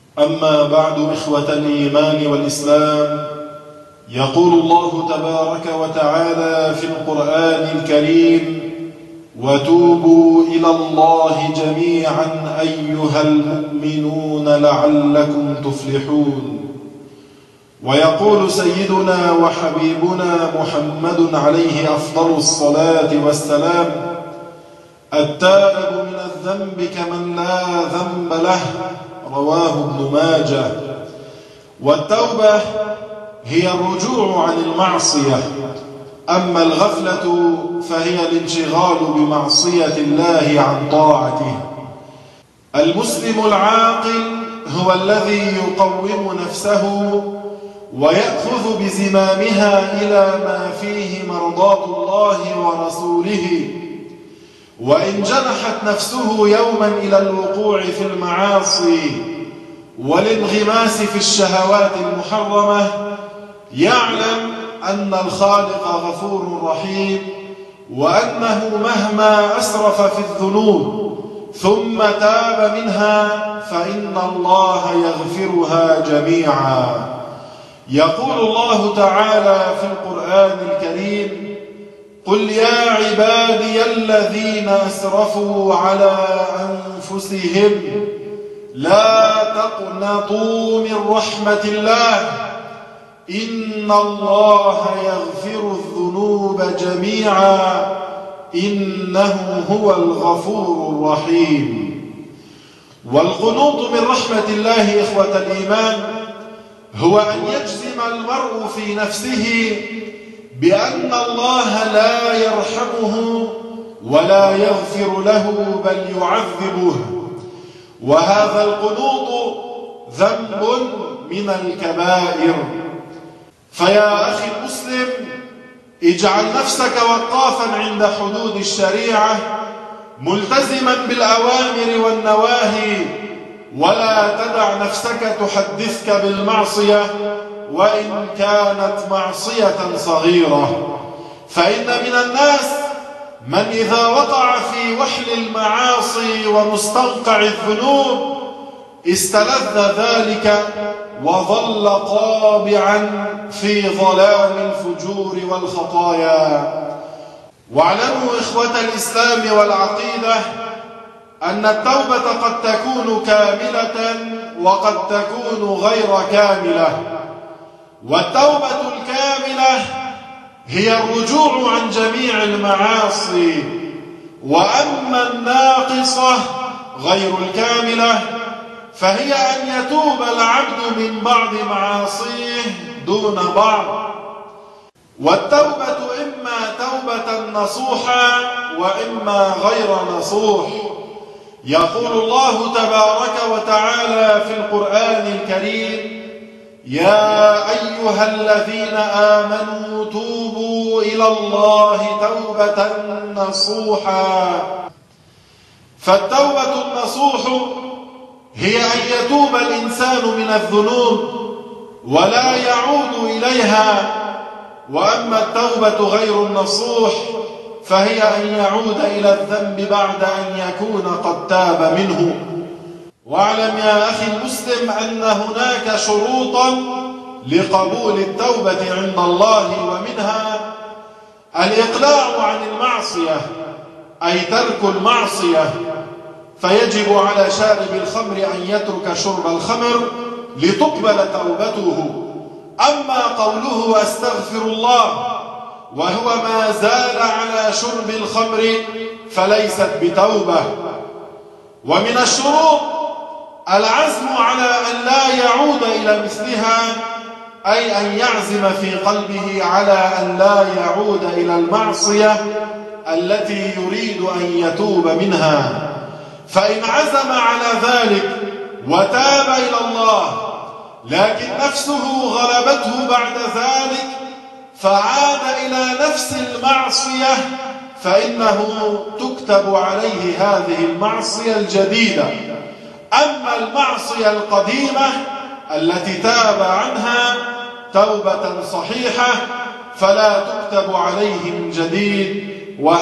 أما بعد، إخوة الإيمان والإسلام، يقول الله تبارك وتعالى في القرآن الكريم: وتوبوا إلى الله جميعا أيها المؤمنون لعلكم تفلحون. ويقول سيدنا وحبيبنا محمد عليه أفضل الصلاة والسلام: التائب من الذنب كمن لا ذنب له، رواه ابن ماجه. والتوبة هي الرجوع عن المعصية، أما الغفلة فهي الانشغال بمعصية الله عن طاعته. المسلم العاقل هو الذي يقوم نفسه ويأخذ بزمامها إلى ما فيه مرضاة الله ورسوله، وإن جنحت نفسه يوما إلى الوقوع في المعاصي والانغماس في الشهوات المحرمة، يعلم أن الخالق غفور رحيم، وأنه مهما أسرف في الذنوب ثم تاب منها فإن الله يغفرها جميعا. يقول الله تعالى في القرآن الكريم: قل يا عبادي الذين أسرفوا على أنفسهم لا تقنطوا من رحمة الله إن الله يغفر الذنوب جميعا إنه هو الغفور الرحيم. والقنوط من رحمة الله، إخوة الإيمان، هو أن يجزم المرء في نفسه بأن الله لا يرحمه ولا يغفر له بل يعذبه، وهذا القنوط ذنب من الكبائر. فيا أخي المسلم، اجعل نفسك وقافا عند حدود الشريعة، ملتزما بالأوامر والنواهي، ولا تدع نفسك تحدثك بالمعصية وإن كانت معصية صغيرة. فإن من الناس من إذا وقع في وحل المعاصي ومستنقع الذنوب استلذ ذلك وظل طابعا في ظلام الفجور والخطايا. واعلموا إخوة الإسلام والعقيدة أن التوبة قد تكون كاملة وقد تكون غير كاملة. والتوبة الكاملة هي الرجوع عن جميع المعاصي، وأما الناقصة غير الكاملة فهي أن يتوب العبد من بعض معاصيه دون بعض. والتوبة إما توبة نصوحا وإما غير نصوح. يقول الله تبارك وتعالى في القرآن الكريم: يا أيها الذين آمنوا توبوا إلى الله توبة نصوحا. فالتوبة النصوح هي أن يتوب الإنسان من الذنوب ولا يعود إليها، وأما التوبة غير النصوح فهي أن يعود إلى الذنب بعد أن يكون قد تاب منه. واعلم يا أخي المسلم أن هناك شروطا لقبول التوبة عند الله، ومنها الإقلاع عن المعصية، أي ترك المعصية، فيجب على شارب الخمر أن يترك شرب الخمر لتقبل توبته. أما قوله أستغفر الله وهو ما زال على شرب الخمر فليست بتوبة. ومن الشروط العزم على أن لا يعود إلى مثلها، أي أن يعزم في قلبه على أن لا يعود إلى المعصية التي يريد أن يتوب منها. فإن عزم على ذلك وتاب إلى الله لكن نفسه غلبته بعد ذلك فعاد إلى نفس المعصية، فإنه تكتب عليه هذه المعصية الجديدة. أما المعصية القديمة التي تاب عنها توبة صحيحة فلا تكتب عليه من جديد،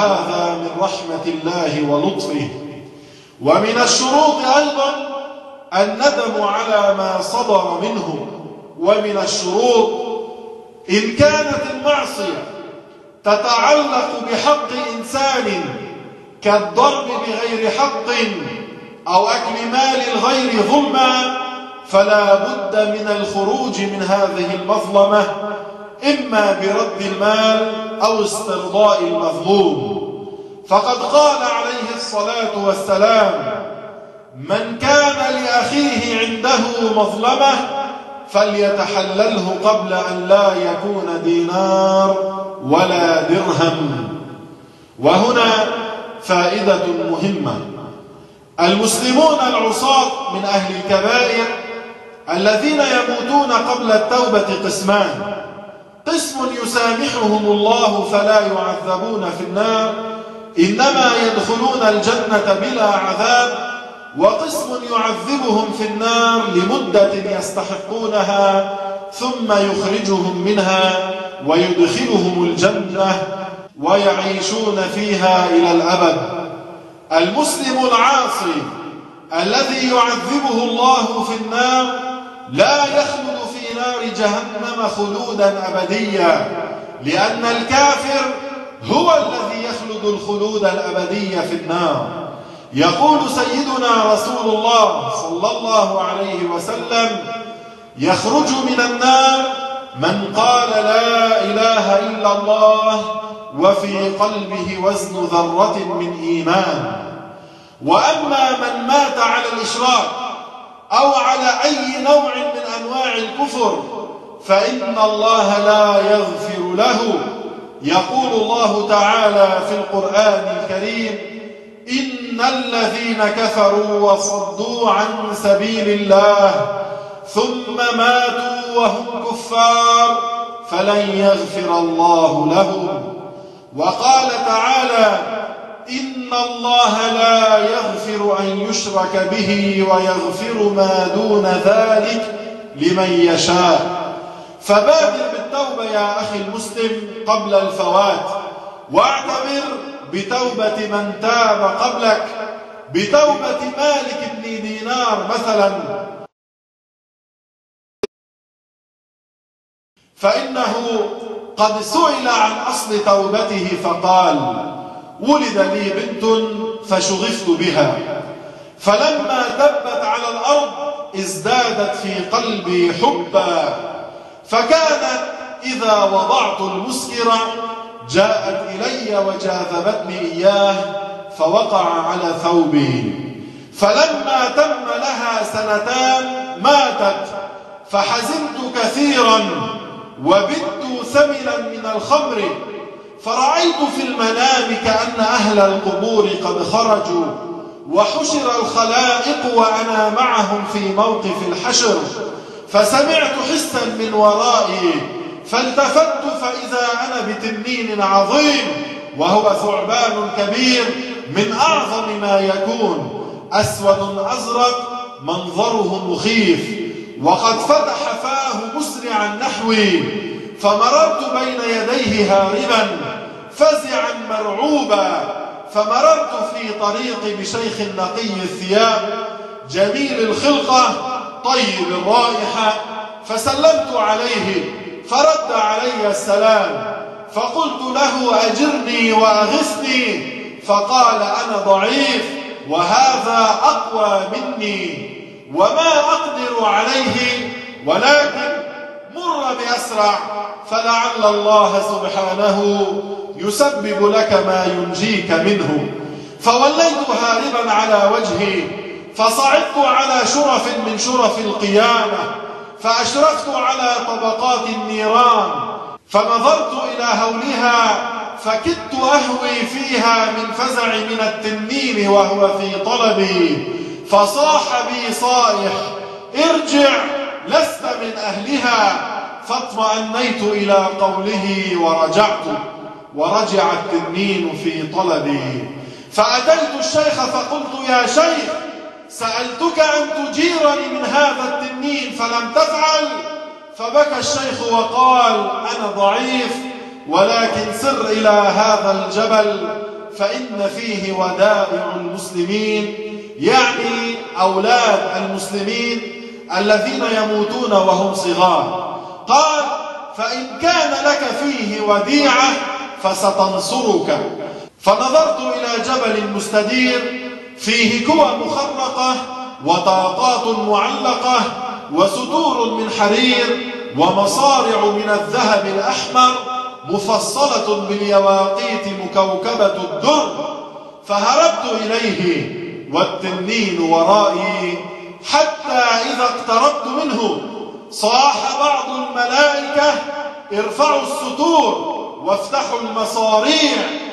وهذا من رحمة الله ولطفه. ومن الشروط أيضا الندم على ما صدر منه ومن الشروط. إن كانت المعصية تتعلق بحق إنسان كالضرب بغير حق أو أكل مال الغير ظلما، فلا بد من الخروج من هذه المظلمة، إما برد المال أو استرضاء المظلوم. فقد قال عليه الصلاة والسلام: من كان لأخيه عنده مظلمة فليتحلله قبل أن لا يكون دينار ولا درهم. وهنا فائدة مهمة: المسلمون العصاة من أهل الكبائر الذين يموتون قبل التوبة قسمان: قسم يسامحهم الله فلا يعذبون في النار، إنما يدخلون الجنة بلا عذاب، وقسم يعذبهم في النار لمدة يستحقونها ثم يخرجهم منها ويدخلهم الجنة ويعيشون فيها إلى الأبد. المسلم العاصي الذي يعذبه الله في النار لا يخلد في نار جهنم خلودا أبديا، لأن الكافر هو الذي يخلد الخلود الأبدي في النار. يقول سيدنا رسول الله صلى الله عليه وسلم: يخرج من النار من قال لا إله إلا الله وفي قلبه وزن ذرة من إيمان. وأما من مات على الإشراك أو على أي نوع من أنواع الكفر فإن الله لا يغفر له. يقول الله تعالى في القرآن الكريم: إن الذين كفروا وصدوا عن سبيل الله ثم ماتوا وهم كفار فلن يغفر الله لهم. وقال تعالى: إن الله لا يغفر أن يشرك به ويغفر ما دون ذلك لمن يشاء. فبادر بالتوبة يا أخي المسلم قبل الفوات، واعتبر بتوبة من تاب قبلك، بتوبة مالك بن دينار مثلا، فإنه قد سئل عن أصل توبته فقال: ولد لي بنت فشغفت بها، فلما دبت على الأرض ازدادت في قلبي حبا، فكانت إذا وضعت المسكر جاءت إلي وجاذبتني إياه فوقع على ثوبي، فلما تم لها 2 سنين ماتت، فحزنت كثيرا وبت ثمنا من الخمر، فرأيت في المنام كأن أهل القبور قد خرجوا وحشر الخلائق وأنا معهم في موقف الحشر، فسمعت حسا من ورائي فالتفت فإذا أنا بتنين عظيم وهو ثعبان كبير من أعظم ما يكون، أسود أزرق منظره مخيف، وقد فتح فاه مسرعا نحوي، فمررت بين يديه هاربا فزعا مرعوبا، فمررت في طريقي بشيخ نقي الثياب جميل الخلقة طيب الرائحة، فسلمت عليه فرد علي السلام، فقلت له: أجرني وأغثني، فقال: أنا ضعيف وهذا أقوى مني وما أقدر عليه، ولكن مر بأسرع فلعل الله سبحانه يسبب لك ما ينجيك منه. فوليت هاربا على وجهي، فصعدت على شرف من شرف القيامة، فأشرفت على طبقات النيران، فنظرت إلى هولها فكدت أهوي فيها من فزع من التنين وهو في طلبي، فصاح بي صائح: ارجع لست من أهلها، فاطمأنيت إلى قوله ورجعت، ورجع التنين في طلبي، فأتيت الشيخ فقلت: يا شيخ، سألتك أن تجيرني من هذا التنين فلم تفعل، فبكى الشيخ وقال: أنا ضعيف، ولكن سر إلى هذا الجبل فإن فيه ودائع المسلمين، يعني أولاد المسلمين الذين يموتون وهم صغار. قال: فإن كان لك فيه وديعة فستنصرك. فنظرت إلى جبل مستدير فيه كوى مخرقة وطاقات معلقة وستور من حرير ومصارع من الذهب الأحمر مفصلة باليواقيت مكوكبة الدر. فهربت إليه والتنين ورائي، حتى إذا اقتربت منه صاح بعض الملائكة: ارفعوا الستور وافتحوا المصاريع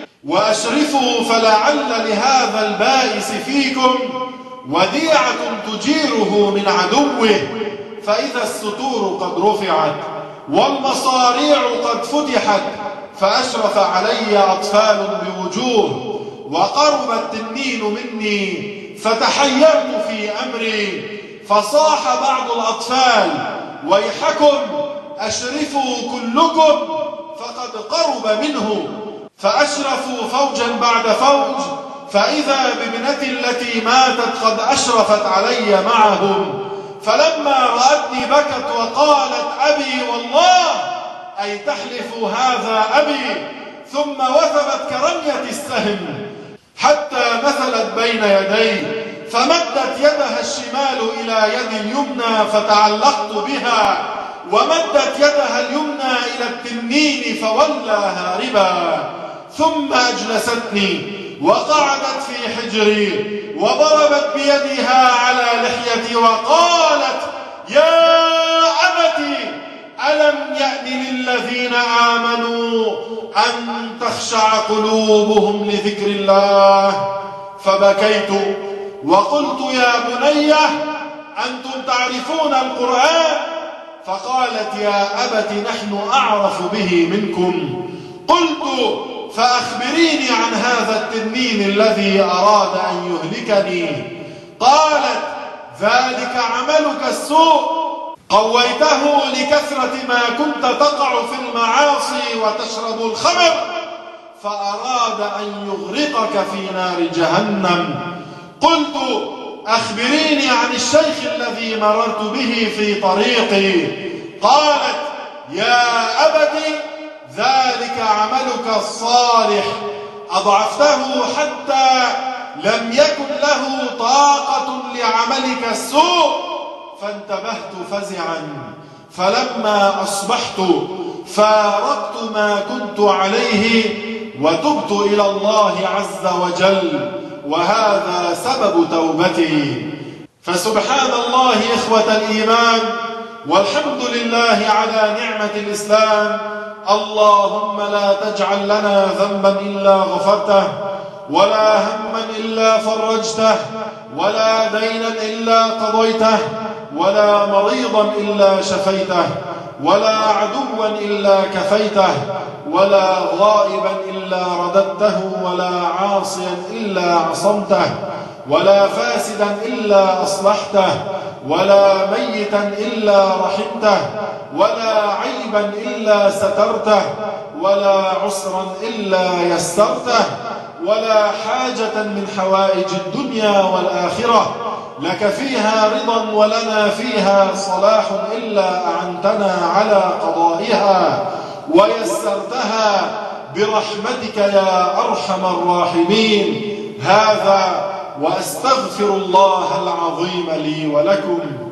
وأشرفوا، فلعل لهذا البائس فيكم وديعة تجيره من عدوه. فإذا الستور قد رفعت والمصاريع قد فتحت فأشرف علي أطفال بوجوه، وقرب التنين مني فتحيرت في أمري. فصاح بعض الأطفال: ويحكم أشرفوا كلكم فقد قرب منه. فأشرفوا فوجا بعد فوج، فإذا بابنتي التي ماتت قد أشرفت علي معهم. فلما رأتني بكت وقالت: أبي والله، أي تحلف هذا أبي. ثم وثبت كرمية السهم حتى مثلت بين يدي، فمدت يدها الشمال إلى يد اليمنى فتعلقت بها، ومدت يدها اليمنى إلى التنين فولى هاربا. ثم أجلستني وقعدت في حجري وضربت بيدها على لحيتي وقالت: يا أبتي، ألم يأن للذين آمنوا أن تخشع قلوبهم لذكر الله؟ فبكيت وقلت: يا بني، أنتم تعرفون القرآن؟ فقالت: يا أبت، نحن أعرف به منكم. قلت: فأخبريني عن هذا التنين الذي أراد أن يهلكني. قالت: ذلك عملك السوء، قويته لكثرة ما كنت تقع في المعاصي وتشرب الخمر، فأراد أن يغرقك في نار جهنم. قلت: أخبريني عن الشيخ الذي مررت به في طريقي. قالت: يا أبتي، ذلك عملك الصالح، أضعفته حتى لم يكن له طاقة لعملك السوء. فانتبهت فزعا، فلما أصبحت فارقت ما كنت عليه وتبت إلى الله عز وجل، وهذا سبب توبتي. فسبحان الله إخوة الإيمان، والحمد لله على نعمة الإسلام. اللهم لا تجعل لنا ذنبا إلا غفرته، ولا هما إلا فرجته، ولا دينا إلا قضيته، ولا مريضا إلا شفيته، ولا عدوا إلا كفيته، ولا غائبا إلا رددته، ولا عاصيا إلا عصمته، ولا فاسدا إلا أصلحته، ولا ميتا إلا رحمته، ولا عيبا إلا سترته، ولا عسرا إلا يسرته، ولا حاجة من حوائج الدنيا والآخرة لك فيها رضا ولنا فيها صلاح إلا أعنتنا على قضائها ويسرتها برحمتك يا أرحم الراحمين. هذا وأستغفر الله العظيم لي ولكم.